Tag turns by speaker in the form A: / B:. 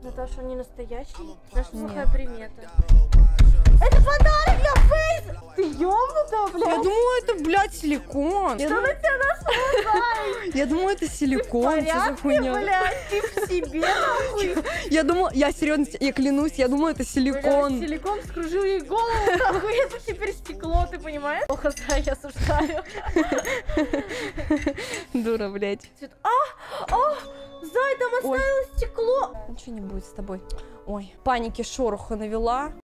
A: Наташа, он не настоящий? Наша плохая примета.
B: Это подарок для Фейс! Ты ёбнутая, блядь?
C: Я думаю, это, блядь, силикон.
B: Что на тебя нашло,
C: Я думаю, это силикон. Что за хуйня?
B: блядь? Ты в себе, нахуй?
C: Я думала, я серьезно, я клянусь, я думаю, это силикон.
B: Блядь, силикон вскружил ей голову, нахуй, это теперь стекло, ты понимаешь? Плохо, да, я осуждаю.
C: Дура, блядь.
B: Зай, там оставилось стекло.
C: Ничего не будет с тобой. Ой, паники шороху навела.